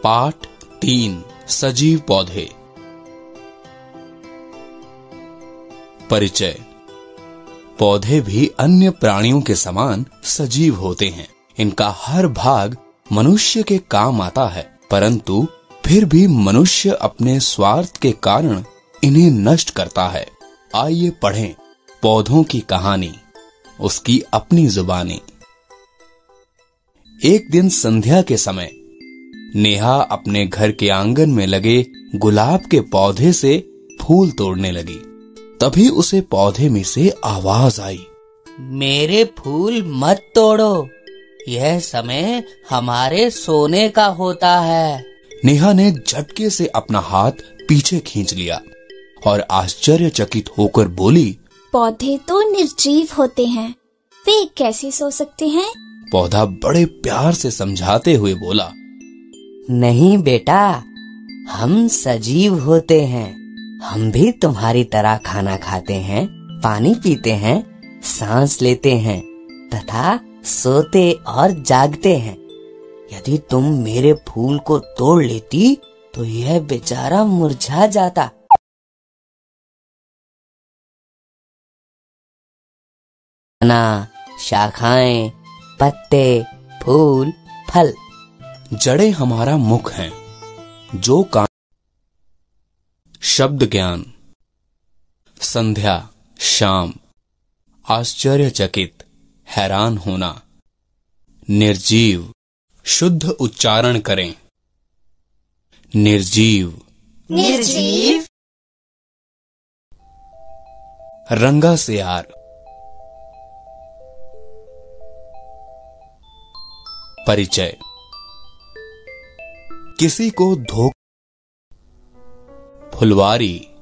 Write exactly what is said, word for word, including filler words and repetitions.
पाठ तीन, सजीव पौधे। परिचय। पौधे भी अन्य प्राणियों के समान सजीव होते हैं। इनका हर भाग मनुष्य के काम आता है, परंतु फिर भी मनुष्य अपने स्वार्थ के कारण इन्हें नष्ट करता है। आइए पढ़ें पौधों की कहानी, उसकी अपनी जुबानी। एक दिन संध्या के समय नेहा अपने घर के आंगन में लगे गुलाब के पौधे से फूल तोड़ने लगी। तभी उसे पौधे में से आवाज आई, मेरे फूल मत तोड़ो, यह समय हमारे सोने का होता है। नेहा ने झटके से अपना हाथ पीछे खींच लिया और आश्चर्यचकित होकर बोली, पौधे तो निर्जीव होते हैं, वे कैसे सो सकते हैं? पौधा बड़े प्यार से समझाते हुए बोला, नहीं बेटा, हम सजीव होते हैं। हम भी तुम्हारी तरह खाना खाते हैं, पानी पीते हैं, सांस लेते हैं तथा सोते और जागते हैं। यदि तुम मेरे फूल को तोड़ लेती तो यह बेचारा मुरझा जाता। तना, शाखाएं, पत्ते, फूल, फल। जड़ें हमारा मुख हैं, जो काम। शब्द ज्ञान। संध्या, शाम, आश्चर्यचकित, हैरान होना। निर्जीव, शुद्ध उच्चारण करें। निर्जीव, निर्जीव। रंगा सियार। परिचय। किसी को धोखा। फुलवारी।